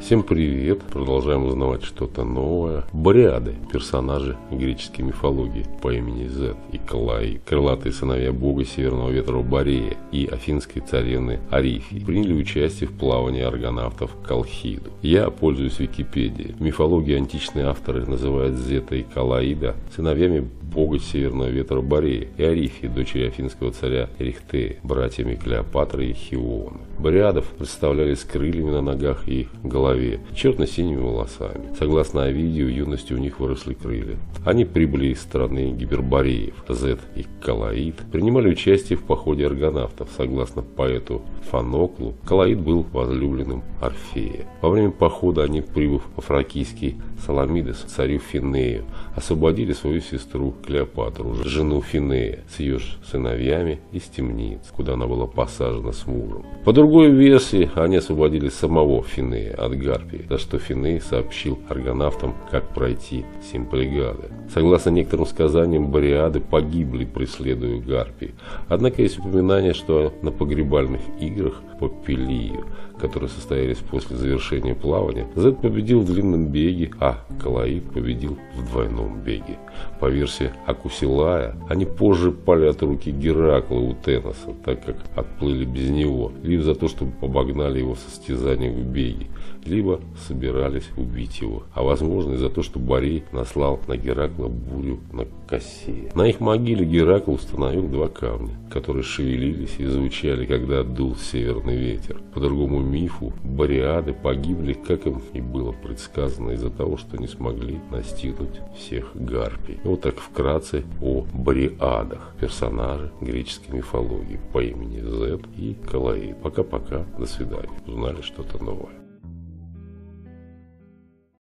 Всем привет! Продолжаем узнавать что-то новое. Бориады – персонажи греческой мифологии по имени Зет и Калаид, крылатые сыновья бога северного ветра Борея и афинской царевны Арифии, приняли участие в плавании аргонавтов к Колхиду. Я пользуюсь Википедией. В мифологии античные авторы называют Зета и Калаида сыновьями бога северного ветра Борея и Арифии, дочери афинского царя Эрихтея, братьями Клеопатры и Хиона. Бориадов представляли с крыльями на ногах и голове, черно-синими волосами. Согласно Овидию, в юности у них выросли крылья. Они прибыли из страны гипербореев. Зет и Калаид принимали участие в походе аргонавтов. Согласно поэту Фаноклу, Калаид был возлюбленным Орфея. Во время похода они, прибыв во фракийский Саламидес, царю Финею, освободили свою сестру Клеопатру, жену Финея, с ее сыновьями из темниц, куда она была посажена с мужем. По другой версии, они освободили самого Финея от Гарпии, за что Финей сообщил аргонавтам, как пройти Симплигады. Согласно некоторым сказаниям, бориады погибли, преследуя Гарпии. Однако есть упоминание, что на погребальных играх по Пелию, которые состоялись после завершения плавания, Зет победил в длинном беге, а Калаид победил в двойном беге. По версии Акусилая, они позже пали от руки Геракла у Теноса, так как отплыли без него, либо за то, чтобы обогнали его в состязании в беге, либо собирались убить его, а возможно и за то, что Борей наслал на Геракла бурю на Кассее. На их могиле Геракл установил два камня, которые шевелились и звучали, когда дул северный ветер. По другому мифу, бориады погибли, как им и было предсказано, из-за того, что не смогли настигнуть всех гарпий. Вот так вкратце о бориадах, персонажи греческой мифологии по имени Зет и Калаид. Пока-пока, до свидания. Узнали что-то новое.